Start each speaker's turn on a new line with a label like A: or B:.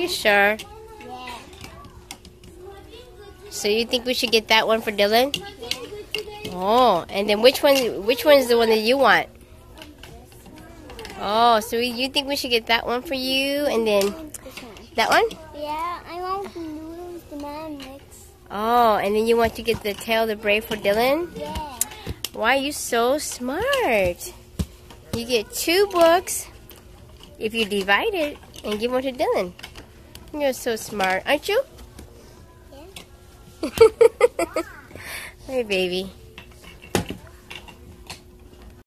A: sure?
B: Yeah.
A: So you think we should get that one for Dylan?
B: Yeah.
A: Oh, and then which one is the one that you want? Oh, so you think we should get that one for you, and then that one?
B: Yeah, I want noodles, banana mix.
A: Oh, and then you want to get the Tail the Brave for Dylan?
B: Yeah.
A: Why are you so smart? You get 2 books if you divide it and give one to Dylan. You're so smart, aren't you?
B: Yeah.
A: Hey, baby.